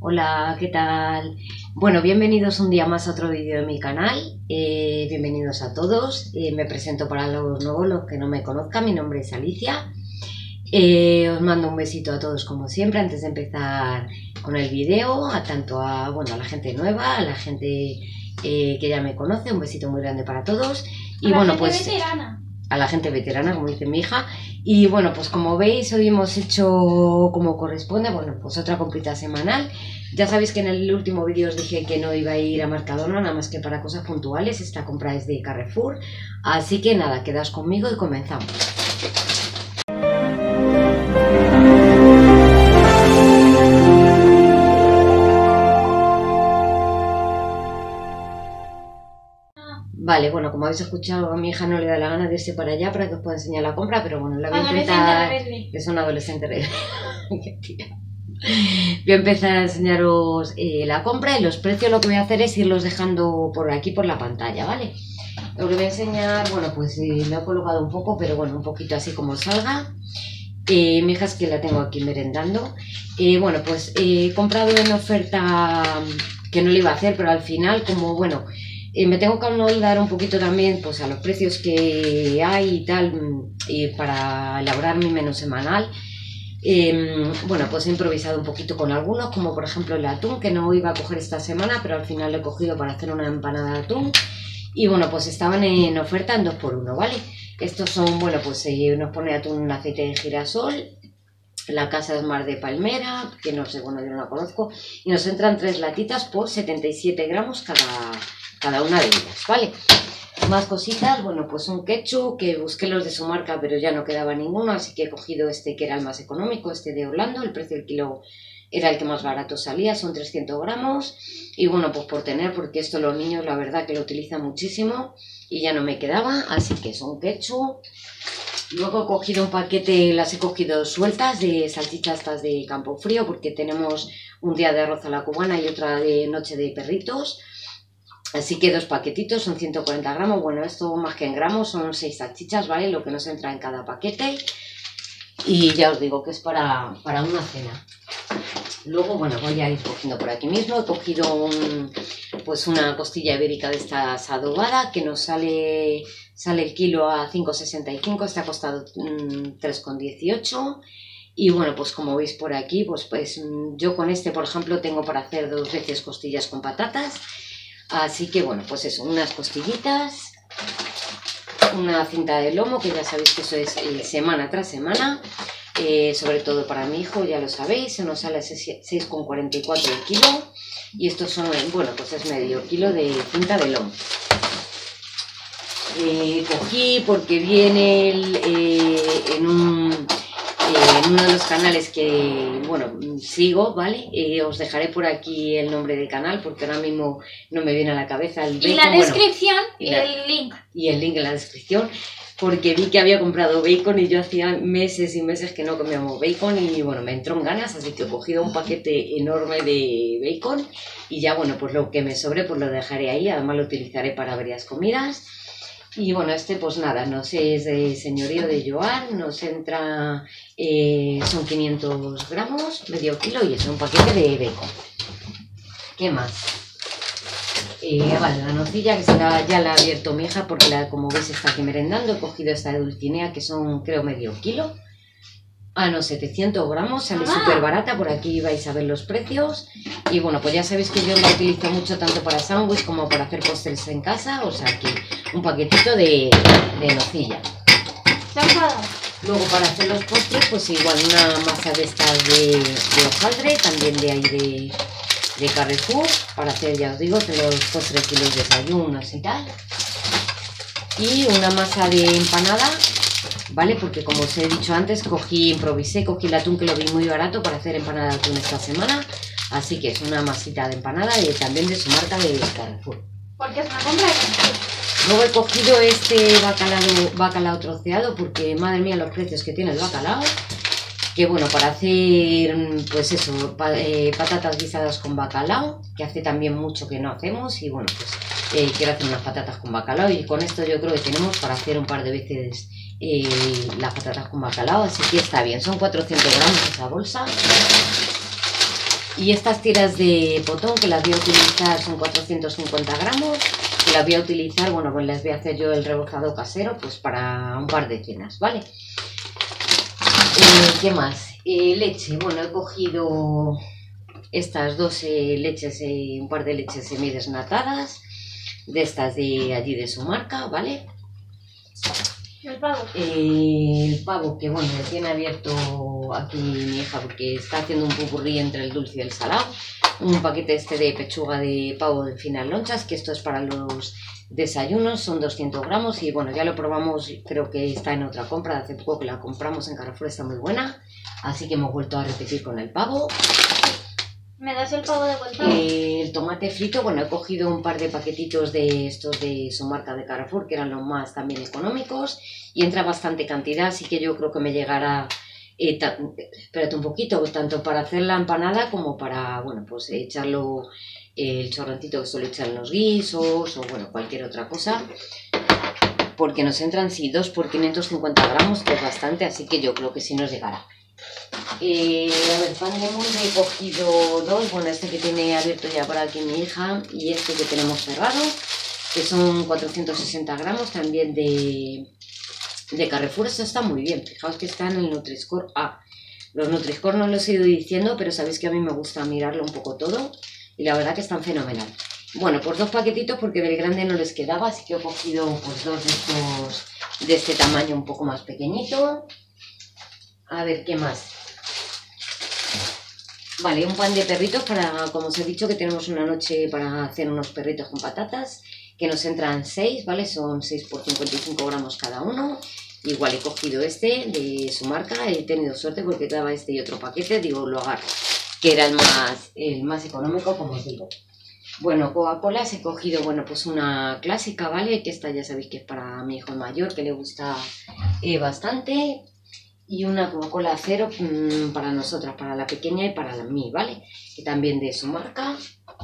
Hola, ¿qué tal? Bueno, bienvenidos un día más a otro vídeo de mi canal. Bienvenidos a todos. Me presento para los nuevos, los que no me conozcan. Mi nombre es Alicia. Os mando un besito a todos como siempre antes de empezar con el vídeo, tanto a la gente nueva, a la gente que ya me conoce. Un besito muy grande para todos. Y a bueno, la pues... gente veterana. A la gente veterana, como dice mi hija. Y bueno, pues como veis, hoy hemos hecho como corresponde, pues otra comprita semanal. Ya sabéis que en el último vídeo os dije que no iba a ir a Mercadona, nada más que para cosas puntuales. Esta compra es de Carrefour. Así que nada, quedaos conmigo y comenzamos. Vale, bueno, como habéis escuchado, a mi hija no le da la gana de irse para allá para que os pueda enseñar la compra, pero bueno, la voy a intentar... Es un adolescente rebelde. Voy a empezar a enseñaros la compra y los precios. Lo que voy a hacer es irlos dejando por aquí por la pantalla, ¿vale? Lo que voy a enseñar, bueno, pues lo he colocado un poco, pero bueno, un poquito así como salga. Mi hija es que la tengo aquí merendando. Bueno, pues he comprado en oferta, que no lo iba a hacer, pero al final, como bueno... me tengo que amoldar un poquito también pues a los precios que hay y tal, y para elaborar mi menú semanal. Bueno, pues he improvisado un poquito con algunos, como por ejemplo el atún, que no iba a coger esta semana, pero al final lo he cogido para hacer una empanada de atún. Y bueno, pues estaban en oferta en 2x1, ¿vale? Estos son, bueno, pues nos pone atún en aceite de girasol. La Casa es Mar de Palmera, que no sé, bueno, yo no la conozco. Y nos entran 3 latitas por 77 gramos cada una de ellas, ¿vale? Más cositas, bueno, pues un ketchup, que busqué los de su marca, pero ya no quedaba ninguno, así que he cogido este que era el más económico, este de Orlando. El precio del kilo era el que más barato salía, son 300 gramos. Y bueno, pues por tener, porque esto los niños la verdad que lo utilizan muchísimo y ya no me quedaba, así que es un ketchup. Luego he cogido un paquete, las he cogido sueltas, de salchichas estas de Campo Frío, porque tenemos un día de arroz a la cubana y otra de noche de perritos. Así que 2 paquetitos, son 140 gramos. Bueno, esto más que en gramos, son 6 salchichas, ¿vale? Lo que nos entra en cada paquete. Y ya os digo que es para una cena. Luego, bueno, voy a ir cogiendo por aquí mismo. He cogido pues una costilla ibérica de estas adobada, que nos sale el kilo a 5,65. Este ha costado 3,18. Y bueno, pues como veis por aquí, pues yo con este, por ejemplo, tengo para hacer 2 veces costillas con patatas. Así que bueno, pues eso, unas costillitas, una cinta de lomo, que ya sabéis que eso es semana tras semana, sobre todo para mi hijo, ya lo sabéis, se nos sale 6,44 el kilo. Y estos son, bueno, pues es medio kilo de cinta de lomo. Cogí porque viene en uno de los canales que, bueno, sigo, ¿vale? Os dejaré por aquí el nombre del canal, porque ahora mismo no me viene a la cabeza el bacon. Y la descripción, bueno, el link. Y el link en la descripción, porque vi que había comprado bacon y yo hacía meses y meses que no comíamos bacon y, bueno, me entró en ganas, así que he cogido un paquete enorme de bacon y ya, bueno, pues lo que me sobre pues lo dejaré ahí, además lo utilizaré para varias comidas. Y bueno, este pues nada, no sé, es de señorío de Joan, nos entra, son 500 gramos, medio kilo, y es un paquete de bacon. ¿Qué más? Vale, la nocilla, que ya la ha abierto mi hija, porque como veis está aquí merendando. He cogido esta de Dulcinea, que son creo medio kilo. Ah, no, 700 gramos, sale súper barata, por aquí vais a ver los precios. Y bueno, pues ya sabéis que yo la utilizo mucho tanto para sándwich como para hacer postres en casa, o sea que un paquetito de nocilla. Luego para hacer los postres, pues igual una masa de estas de hojaldre, también de ahí de Carrefour, para hacer, ya os digo, que los postres y los desayunos y tal. Y una masa de empanada, ¿vale? Porque como os he dicho antes, improvisé, cogí el atún que lo vi muy barato para hacer empanada de atún esta semana. Así que es una masita de empanada también de su marca de Carrefour. Porque es una compra de Carrefour. Luego he cogido este bacalao troceado, porque madre mía los precios que tiene el bacalao. Que bueno, para hacer pues eso, patatas guisadas con bacalao, que hace también mucho que no hacemos. Y bueno, pues quiero hacer unas patatas con bacalao, y con esto yo creo que tenemos para hacer un par de veces las patatas con bacalao, así que está bien. Son 400 gramos esa bolsa. Y estas tiras de potón que las voy a utilizar son 450 gramos. Y las voy a utilizar, bueno, pues les voy a hacer yo el rebozado casero, pues para un par de cenas, ¿vale? ¿Qué más? Leche, bueno, he cogido estas dos leches, un par de leches semidesnatadas, de estas de allí de su marca, ¿vale? El pavo. El pavo, que bueno, le tiene abierto aquí mi hija porque está haciendo un pupurrí entre el dulce y el salado. Un paquete este de pechuga de pavo de finas lonchas, que esto es para los desayunos, son 200 gramos y bueno, ya lo probamos, creo que está en otra compra, de hace poco que la compramos en Carrefour, está muy buena, así que hemos vuelto a repetir con el pavo. ¿Me das el pavo de vuelta? El tomate frito, bueno, he cogido un par de paquetitos de estos de su marca de Carrefour, que eran los más también económicos, y entra bastante cantidad, así que yo creo que me llegará, espérate un poquito, tanto para hacer la empanada como para, bueno, pues echarlo, el chorrentito que suelo echar en los guisos, o bueno, cualquier otra cosa, porque nos entran, sí, 2 por 550 gramos, que es bastante, así que yo creo que sí nos llegará. A ver, pan de molde he cogido 2, bueno, este que tiene abierto ya por aquí mi hija y este que tenemos cerrado, que son 460 gramos también de Carrefour. Esto está muy bien, fijaos que está en el Nutri-Score A. Los Nutri-Score no los he ido diciendo, pero sabéis que a mí me gusta mirarlo un poco todo y la verdad que están fenomenal. Bueno, pues 2 paquetitos porque del grande no les quedaba, así que he cogido pues 2 de estos de este tamaño un poco más pequeñito. A ver, ¿qué más? Vale, un pan de perritos para, como os he dicho, que tenemos una noche para hacer unos perritos con patatas, que nos entran 6, ¿vale? Son 6 por 55 gramos cada uno. Igual he cogido este de su marca, he tenido suerte porque daba este y otro paquete, digo, lo agarro, que era el más económico, como os digo. Bueno, Coca-Cola he cogido, bueno, pues una clásica, ¿vale? Que esta ya sabéis que es para mi hijo mayor, que le gusta bastante. Y una Coca-Cola cero para nosotras, para la pequeña y para mí, ¿vale? Que también de su marca.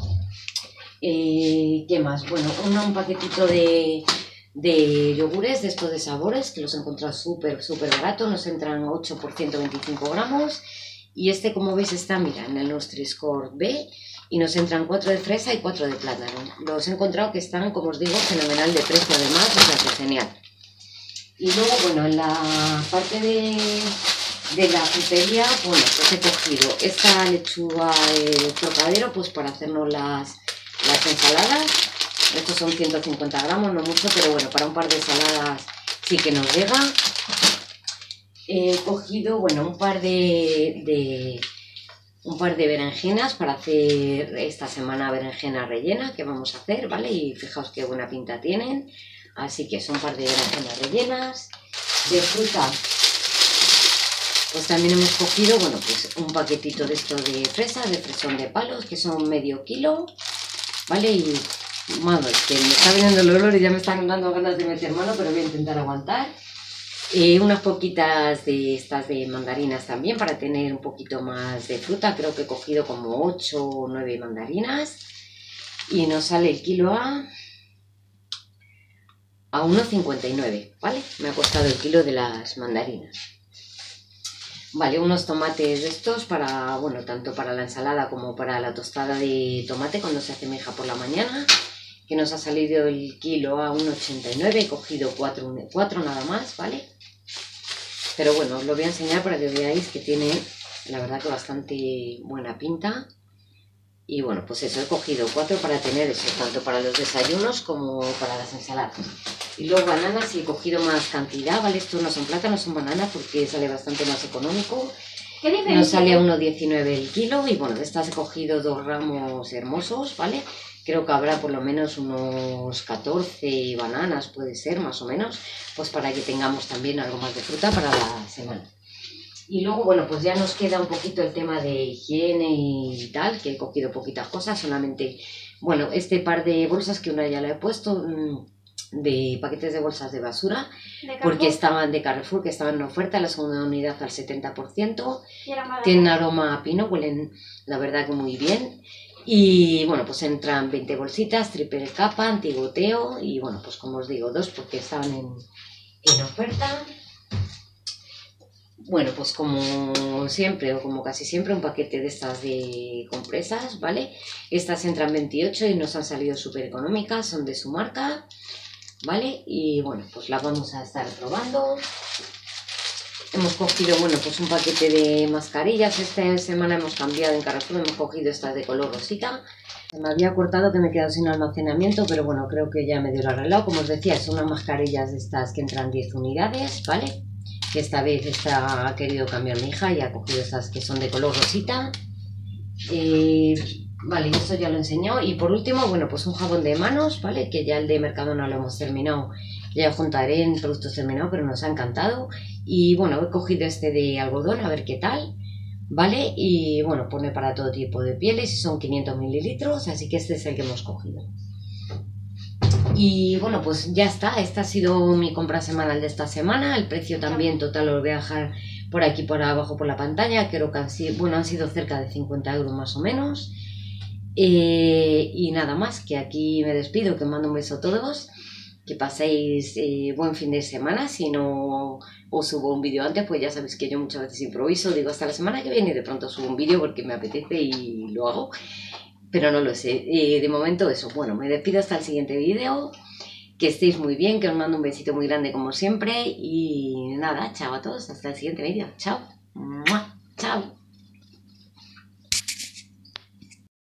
¿Qué más? Bueno, un paquetito de yogures de estos de sabores, que los he encontrado súper baratos, nos entran 8 por 125 gramos. Y este, como veis, está, mira, en el Nutri-Score B, y nos entran 4 de fresa y 4 de plátano. Los he encontrado que están, como os digo, fenomenal de precio además, o sea que genial. Y luego, bueno, en la parte de la frutería, bueno, pues he cogido esta lechuga trocadero, pues para hacernos las ensaladas. Estos son 150 gramos, no mucho, pero bueno, para un par de ensaladas sí que nos llega. He cogido, bueno, un par de berenjenas para hacer esta semana berenjena rellena que vamos a hacer, ¿vale? Y fijaos qué buena pinta tienen. Así que son un par de berenjenas rellenas. De fruta, pues también hemos cogido, bueno, pues un paquetito de esto de fresas, de fresón de palos, que son medio kilo, ¿vale? Y, madre, que me está viniendo el olor y ya me están dando ganas de meter mano, pero voy a intentar aguantar. Unas poquitas de estas de mandarinas también, para tener un poquito más de fruta. Creo que he cogido como 8 o 9 mandarinas. Y nos sale el kilo a 1,59, ¿vale? Me ha costado el kilo de las mandarinas. Vale, unos tomates de estos para, bueno, tanto para la ensalada como para la tostada de tomate cuando se hace mi hija por la mañana, que nos ha salido el kilo a 1,89, he cogido 4 nada más, ¿vale? Pero bueno, os lo voy a enseñar para que veáis que tiene, la verdad que bastante buena pinta. Y bueno, pues eso, he cogido 4 para tener eso, tanto para los desayunos como para las ensaladas. Y luego bananas, sí he cogido más cantidad, ¿vale? Estos no son plátanos, son bananas porque sale bastante más económico. ¿Qué diferencia? Nos sale a 1,19 el kilo y bueno, de estas he cogido 2 ramos hermosos, ¿vale? Creo que habrá por lo menos unos 14 bananas, puede ser, más o menos, pues para que tengamos también algo más de fruta para la semana. Y luego, bueno, pues ya nos queda un poquito el tema de higiene y tal, que he cogido poquitas cosas, solamente, bueno, este par de bolsas que una ya la he puesto, de paquetes de bolsas de basura, porque estaban de Carrefour, que estaban en oferta, la segunda unidad al 70%, tienen aroma a pino, huelen la verdad que muy bien. Y bueno, pues entran 20 bolsitas, triple capa, antigoteo y bueno, pues como os digo, 2 porque estaban en oferta. bueno, pues como siempre o como casi siempre un paquete de estas de compresas, ¿vale? Estas entran 28 y nos han salido súper económicas, son de su marca, ¿vale? Y bueno, pues las vamos a estar probando. Hemos cogido, bueno, pues un paquete de mascarillas. Esta semana hemos cambiado en Carrefour, hemos cogido estas de color rosita. Se me había cortado que me he quedado sin almacenamiento, pero bueno, creo que ya medio lo he arreglado. Como os decía, son unas mascarillas de estas que entran 10 unidades, ¿vale? Que esta vez ha querido cambiar mi hija y ha cogido estas que son de color rosita. Vale, esto ya lo he enseñado. Y por último, bueno, pues un jabón de manos, ¿vale? Que ya el de Mercadona lo hemos terminado. Ya juntaré en productos terminados, pero nos ha encantado. Y bueno, he cogido este de algodón, a ver qué tal, ¿vale? Y bueno, pone para todo tipo de pieles y son 500 mililitros, así que este es el que hemos cogido. Y bueno, pues ya está, esta ha sido mi compra semanal de esta semana. El precio también total lo voy a dejar por aquí por abajo por la pantalla. Creo que han sido cerca de 50 euros más o menos. Y nada más, que aquí me despido, que os mando un beso a todos, que paséis buen fin de semana. Si no os subo un vídeo antes, pues ya sabéis que yo muchas veces improviso, digo hasta la semana que viene y de pronto subo un vídeo porque me apetece y lo hago, pero no lo sé. De momento eso, bueno, me despido hasta el siguiente vídeo, que estéis muy bien, que os mando un besito muy grande como siempre y nada, chao a todos, hasta el siguiente vídeo, chao, ¡mua! Chao.